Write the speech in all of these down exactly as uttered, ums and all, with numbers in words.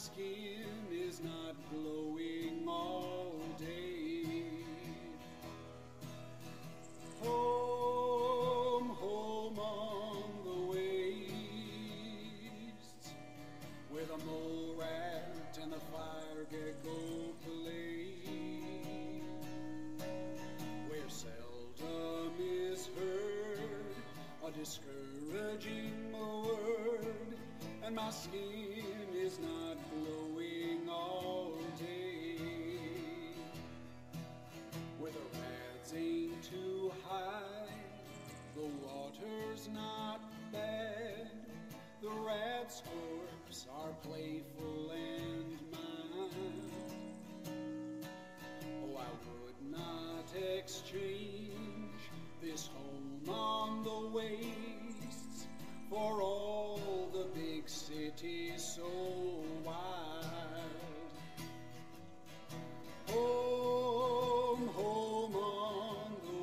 skin is not glowing all day. Home, home on the wastes, where the mole rat and the fire gecko play, where seldom is heard a discouraging word, and my skin is not glowing all day. Where the rats ain't too high, the water's not bad, the rat's corpse are playful and mine. Oh, I would not exchange this home on the wastes for all the big cities so wide. Home, home on the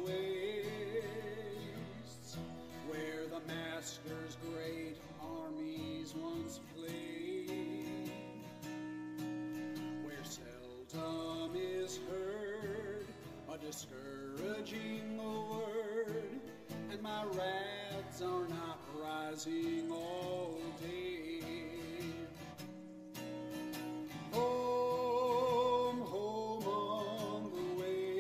wastes, where the master's great armies once played, where seldom is heard a discouraging word, and my rats are not rising all day. Home, home on the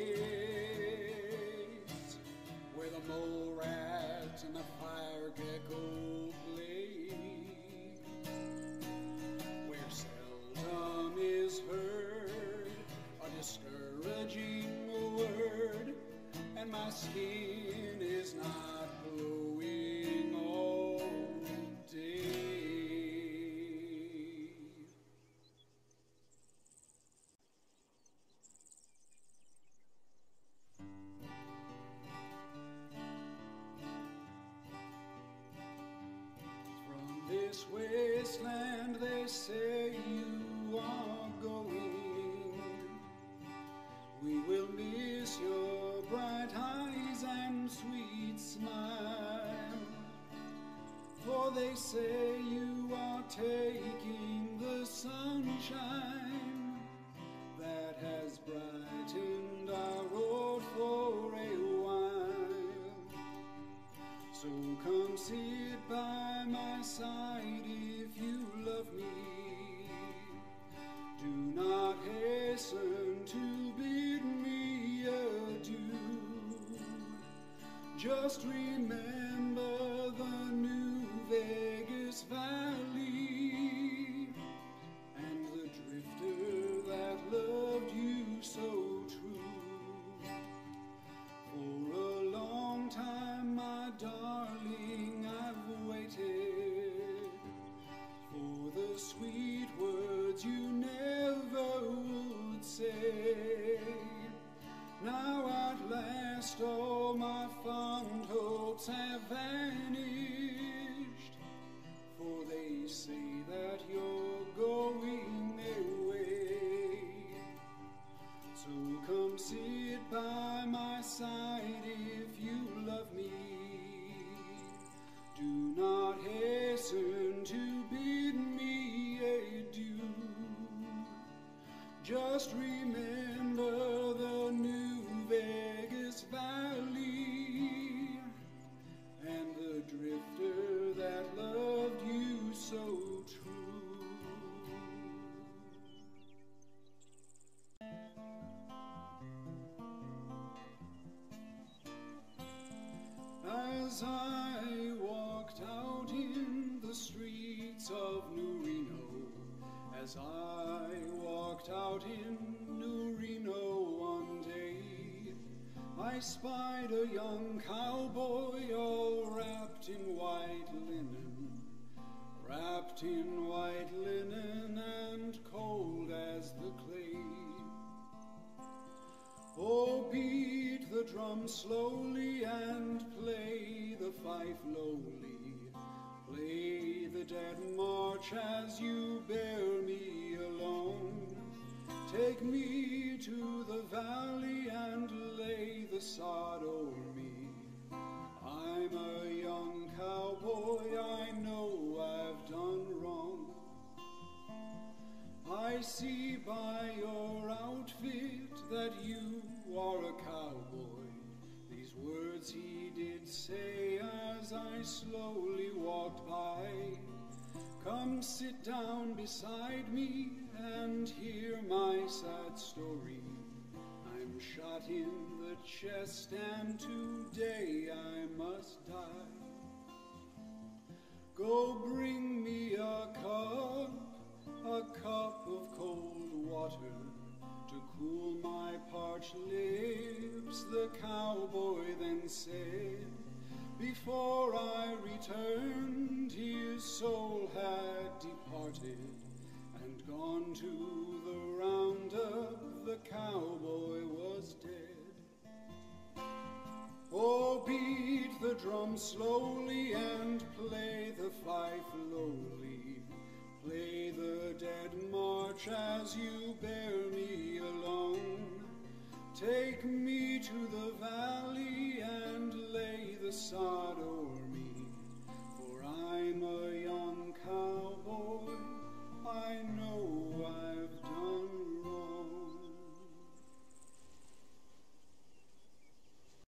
waste, where the mole rat and the fire gecko play, where seldom is heard a discouraging word, and my skin is not glowing all day. From this wasteland they say you are going, we will miss your bright eyes and sweet smile, for they say you are taking the sunshine that has brightened our road for a while. So come sit by my side if you love me, do not hasten to bid me adieu. Just remember the New Vegas Valley and the drifter that loved you so true. For a long time, my darling, I've waited for the sweet words you never would say. Now at last all my fond hopes have vanished, for they say that you're going away. So come sit by my side if you love me, do not hasten to bid me adieu. Just remember the New Vegas Valley and the drifter that loved you so true. As I walked out in the streets of New Reno, as I walked out in New Reno one day, I spied a young cowboy all wrapped in white linen, wrapped in white linen and cold as the clay. Oh, beat the drum slowly and play the fife lowly, play the dead march as you bear me along. Take me to the valley and lay the sod o'er me. I'm a young cowboy, I know I've done wrong. I see by your outfit that you are a cowboy. These words he did say as I slowly walked by. Come sit down beside me and hear my sad story. I'm shot in the chest and today I must die. Go bring me a cup, a cup of cold water to cool my parched lips, the cowboy then said. Before I returned, his soul had departed and gone to the roundup, the cowboy was dead. Oh, beat the drum slowly and play the fife lowly. Play the dead march as you bear me along. Take me to the valley and lay the sod